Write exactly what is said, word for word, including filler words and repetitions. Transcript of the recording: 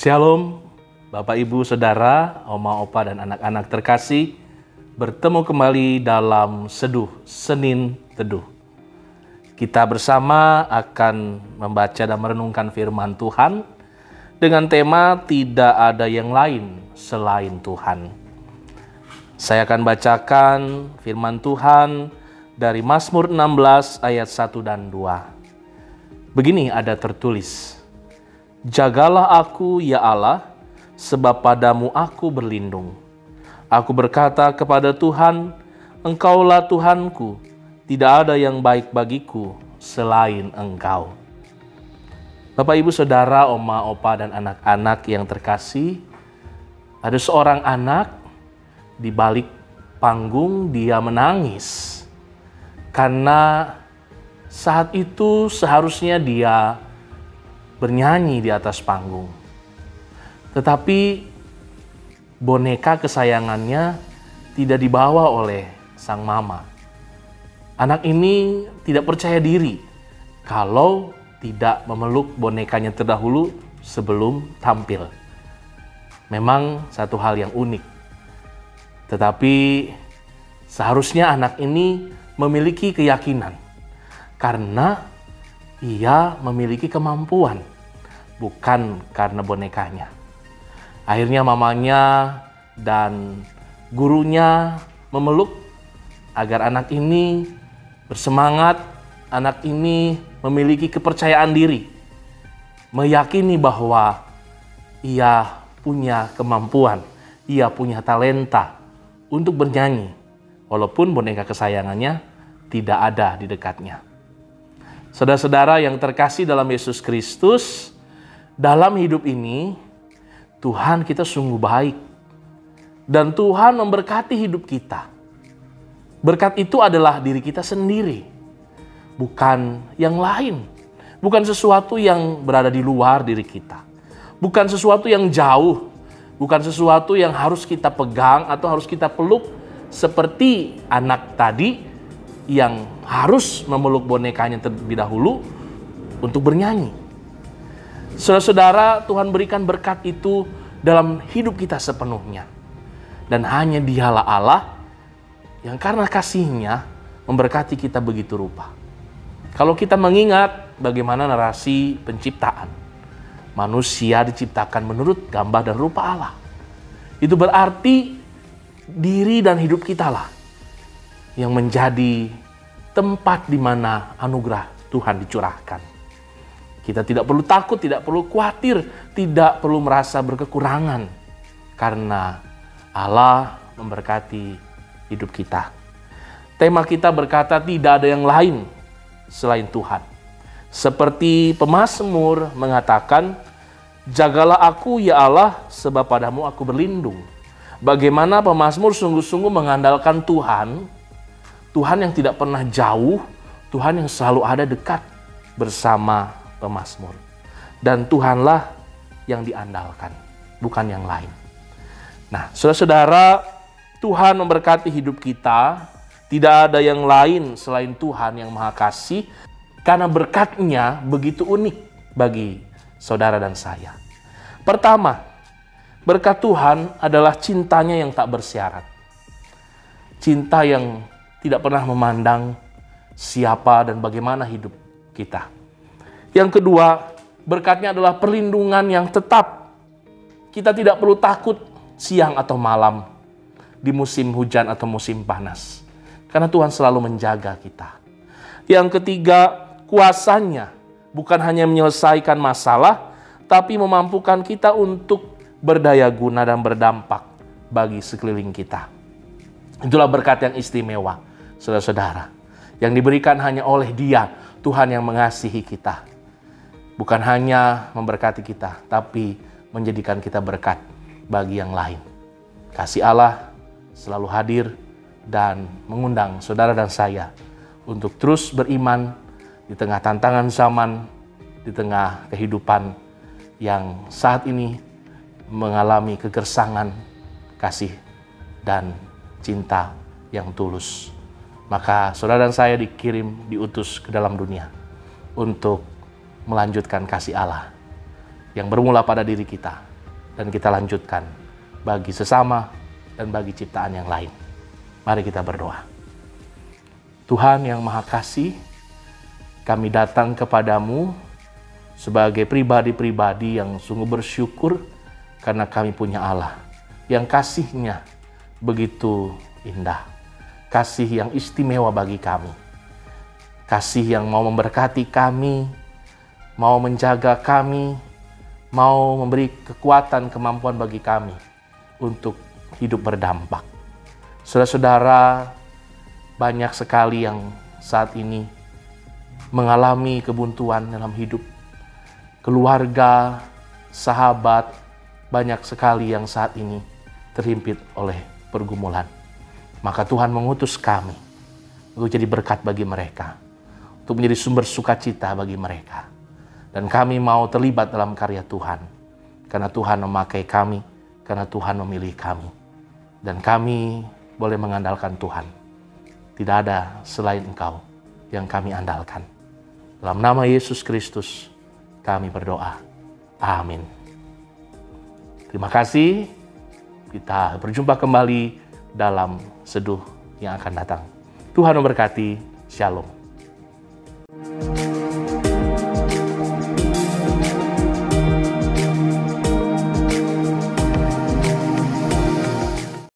Shalom, Bapak Ibu Saudara, Oma Opa dan anak-anak terkasih. Bertemu kembali dalam Seduh Senin Teduh. Kita bersama akan membaca dan merenungkan firman Tuhan dengan tema tidak ada yang lain selain Tuhan. Saya akan bacakan firman Tuhan dari Mazmur enam belas ayat satu dan dua. Begini ada tertulis, "Jagalah aku, ya Allah, sebab padamu aku berlindung. Aku berkata kepada Tuhan, Engkaulah Tuhanku, tidak ada yang baik bagiku selain Engkau." Bapak, Ibu, Saudara, Oma, Opa, dan anak-anak yang terkasih, ada seorang anak di balik panggung dia menangis karena saat itu seharusnya dia bernyanyi di atas panggung. Tetapi boneka kesayangannya tidak dibawa oleh sang mama. Anak ini tidak percaya diri kalau tidak memeluk bonekanya terdahulu sebelum tampil. Memang satu hal yang unik. Tetapi seharusnya anak ini memiliki keyakinan karena ia memiliki kemampuan, bukan karena bonekanya. Akhirnya mamanya dan gurunya memeluk agar anak ini bersemangat, anak ini memiliki kepercayaan diri, meyakini bahwa ia punya kemampuan, ia punya talenta untuk bernyanyi, walaupun boneka kesayangannya tidak ada di dekatnya. Saudara-saudara yang terkasih dalam Yesus Kristus, dalam hidup ini Tuhan kita sungguh baik dan Tuhan memberkati hidup kita. Berkat itu adalah diri kita sendiri, bukan yang lain, bukan sesuatu yang berada di luar diri kita, bukan sesuatu yang jauh, bukan sesuatu yang harus kita pegang atau harus kita peluk seperti anak tadi yang harus memeluk bonekanya terlebih dahulu untuk bernyanyi. Saudara-saudara, Tuhan berikan berkat itu dalam hidup kita sepenuhnya. Dan hanya Dialah Allah yang karena kasih-Nya memberkati kita begitu rupa. Kalau kita mengingat bagaimana narasi penciptaan, manusia diciptakan menurut gambar dan rupa Allah. Itu berarti diri dan hidup kita lah yang menjadi tempat di mana anugerah Tuhan dicurahkan. Kita tidak perlu takut, tidak perlu khawatir, tidak perlu merasa berkekurangan karena Allah memberkati hidup kita. Tema kita berkata tidak ada yang lain selain Tuhan. Seperti pemazmur mengatakan, "Jagalah aku, ya Allah, sebab padamu aku berlindung." Bagaimana pemazmur sungguh-sungguh mengandalkan Tuhan, Tuhan yang tidak pernah jauh, Tuhan yang selalu ada dekat bersama pemazmur. Dan Tuhanlah yang diandalkan, bukan yang lain. Nah, saudara-saudara, Tuhan memberkati hidup kita. Tidak ada yang lain selain Tuhan yang Maha Kasih, karena berkat-Nya begitu unik bagi saudara dan saya. Pertama, berkat Tuhan adalah cintanya yang tak bersyarat. Cinta yang tidak pernah memandang siapa dan bagaimana hidup kita. Yang kedua, berkat-Nya adalah perlindungan yang tetap. Kita tidak perlu takut siang atau malam, di musim hujan atau musim panas. Karena Tuhan selalu menjaga kita. Yang ketiga, kuasa-Nya bukan hanya menyelesaikan masalah, tapi memampukan kita untuk berdaya guna dan berdampak bagi sekeliling kita. Itulah berkat yang istimewa, saudara-saudara, yang diberikan hanya oleh Dia, Tuhan yang mengasihi kita. Bukan hanya memberkati kita, tapi menjadikan kita berkat bagi yang lain. Kasih Allah selalu hadir dan mengundang saudara dan saya untuk terus beriman di tengah tantangan zaman, di tengah kehidupan yang saat ini mengalami kegersangan, kasih, dan cinta yang tulus. Maka saudara dan saya dikirim, diutus ke dalam dunia untuk melanjutkan kasih Allah yang bermula pada diri kita dan kita lanjutkan bagi sesama dan bagi ciptaan yang lain. Mari kita berdoa. Tuhan yang Maha Kasih, kami datang kepadamu sebagai pribadi-pribadi yang sungguh bersyukur karena kami punya Allah yang kasih-Nya begitu indah. Kasih yang istimewa bagi kami. Kasih yang mau memberkati kami, mau menjaga kami, mau memberi kekuatan, kemampuan bagi kami untuk hidup berdampak. Saudara-saudara, banyak sekali yang saat ini mengalami kebuntuan dalam hidup. Keluarga, sahabat, banyak sekali yang saat ini terhimpit oleh pergumulan. Maka Tuhan mengutus kami untuk jadi berkat bagi mereka, untuk menjadi sumber sukacita bagi mereka. Dan kami mau terlibat dalam karya Tuhan, karena Tuhan memakai kami, karena Tuhan memilih kami. Dan kami boleh mengandalkan Tuhan. Tidak ada selain Engkau yang kami andalkan. Dalam nama Yesus Kristus, kami berdoa. Amin. Terima kasih. Kita berjumpa kembali dalam seduh yang akan datang. Tuhan memberkati. Shalom.